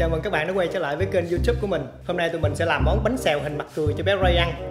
Chào mừng các bạn đã quay trở lại với kênh YouTube của mình. Hôm nay tụi mình sẽ làm món bánh xèo hình mặt cười cho bé Ray ăn.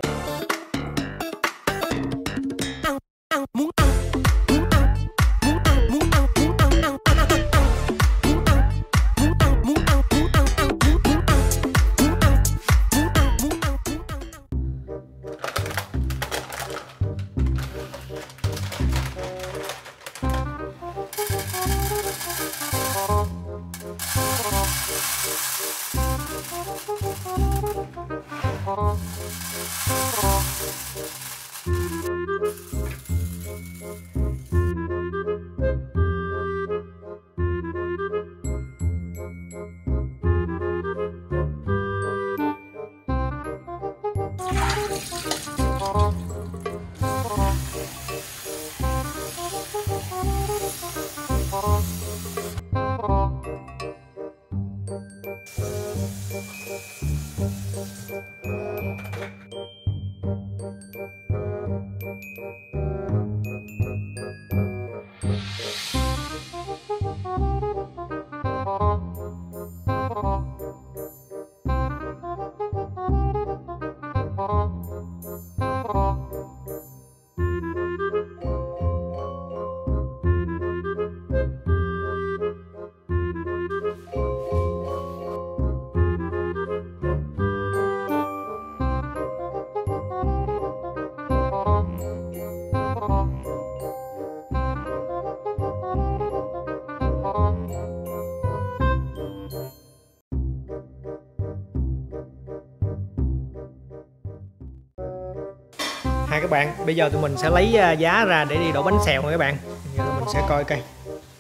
Các bạn, bây giờ tụi mình sẽ lấy giá ra để đi đổ bánh xèo nha các bạn. Bây giờ tụi mình sẽ coi cây.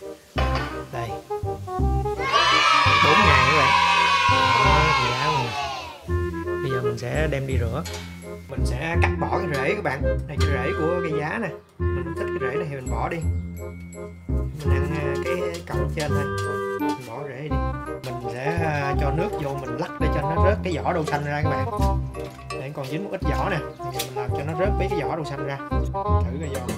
Đây. 4.000 các bạn. Đó, giá luôn. Bây giờ mình sẽ đem đi rửa. Mình sẽ cắt bỏ cái rễ các bạn. Đây cái rễ của cây giá nè. Mình không thích cái rễ này thì mình bỏ đi. Mình ăn cái cọng trên thôi. Mình bỏ rễ đi. Mình sẽ cho nước vô mình lắc để cho nó rớt cái vỏ đậu xanh ra các bạn. Để còn dính một ít vỏ nè, bây giờ mình làm cho nó rớt mấy cái vỏ đậu xanh ra, thử coi giòn.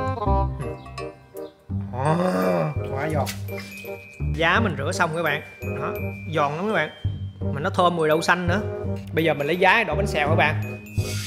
Quá giòn. Giá mình rửa xong các bạn, đó, giòn lắm các bạn, mà nó thơm mùi đậu xanh nữa. Bây giờ mình lấy giá đổ bánh xèo các bạn.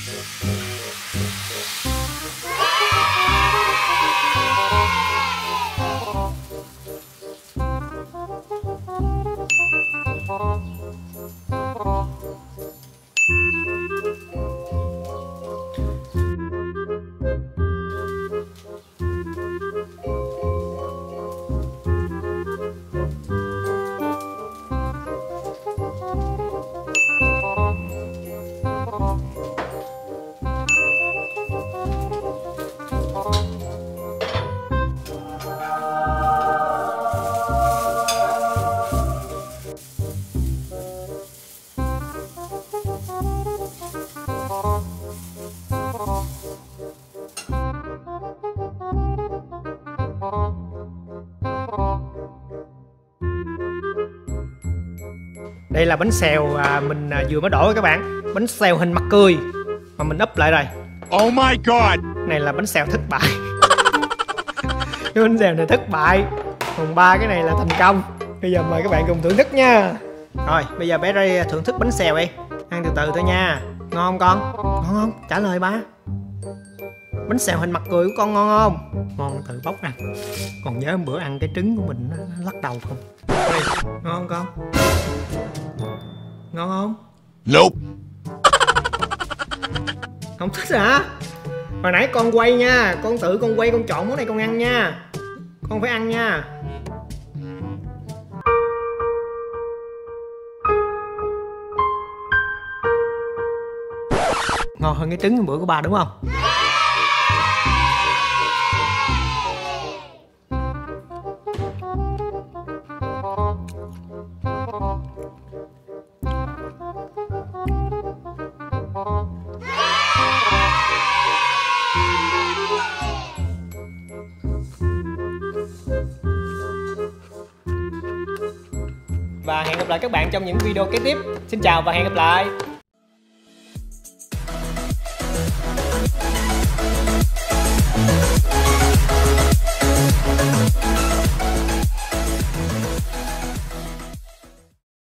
Đây là bánh xèo mình vừa mới đổ các bạn. Bánh xèo hình mặt cười mà mình úp lại rồi. Oh my god. Này là bánh xèo thất bại. Cái bánh xèo này thất bại. Còn 3 cái này là thành công. Bây giờ mời các bạn cùng thưởng thức nha. Rồi bây giờ bé Ray thưởng thức bánh xèo đi. Ăn từ từ thôi nha. Ngon không con? Ngon không? Trả lời ba. Bánh xèo hình mặt cười của con ngon không? Ngon, từ bóc nè. Còn nhớ bữa ăn cái trứng của mình nó lắc đầu không? Đây, ngon không con? Ngon không? Nope. Không thích hả? Hồi nãy con quay nha. Con tự con quay con chọn món này con ăn nha. Con phải ăn nha. Ngon hơn cái trứng bữa của ba đúng không? Và hẹn gặp lại các bạn trong những video kế tiếp. Xin chào và hẹn gặp lại.